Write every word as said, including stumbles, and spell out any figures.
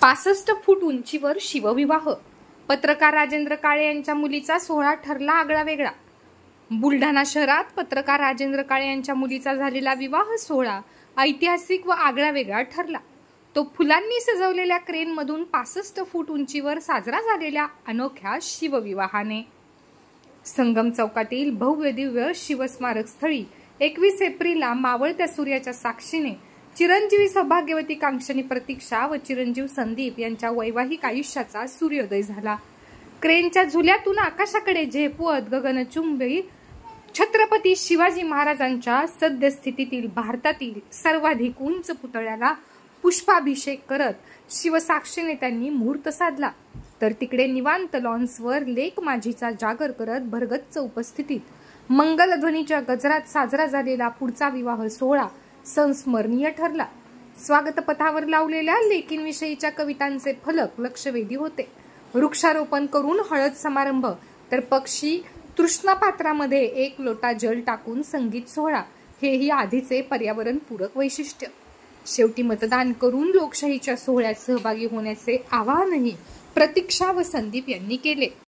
पासष्ट फूट उंचीवर शिवविवाह. पत्रकार राजेंद्र काळे यांच्या मुलीचा सोहळा ठरला आगळा वेगळा. बुलढाणा शहरात पत्रकार राजेंद्र काळे यांच्या मुलीचा झालेला विवाह सोहळा ऐतिहासिक व आगळा वेगळा ठरला. तो फुलांनी सजवलेल्या क्रेनमधून पासष्ट फूट उंचीवर साजरा झालेल्या अनोख्या शिवविवाहाने. संगम चौकातील भव्य दिव्य शिवस्मारक स्थळी एकवीस एप्रिलला मावळत्या सूर्याच्या साक्षीने चिरंजीवी सौभाग्यवती कांक्षणी प्रतीक्षा व चिरंजीव संदीप यांच्या वैवाहिक आयुष्याचा सूर्योदय झाला. क्रेनच्या झुल्यातून आकाशाकडे झेपवत गगनचुंबी छत्रपती शिवाजी महाराजांच्या सद्यस्थितीतील भारतातील सर्वाधिक उंच पुतळ्याला पुष्पाभिषेक करत शिवसाक्षीने त्यांनी मुहूर्त साधला. तर तिकडे निवांत लॉन्सवर लेक माझीचा जागर करत भरगच्च उपस्थितीत मंगलध्वनीच्या गजरात साजरा झालेला पुढचा विवाह सोहळा संस्मरणीय ठरला. स्वागतपथावर लावलेल्या लेकींविषयीच्या कवितांचे फलक लक्षवेधी होते. वृक्षारोपण करून हळद समारंभ, तर पक्षी तृष्णापात्रामध्ये एक लोटा जल टाकून संगीत सोहळा, हेही आधीचे पर्यावरण पूरक वैशिष्ट्य. शेवटी मतदान करून लोकशाहीच्या सोहळ्यात सहभागी होण्याचे आवाहनही प्रतीक्षा व संदीप यांनी केले.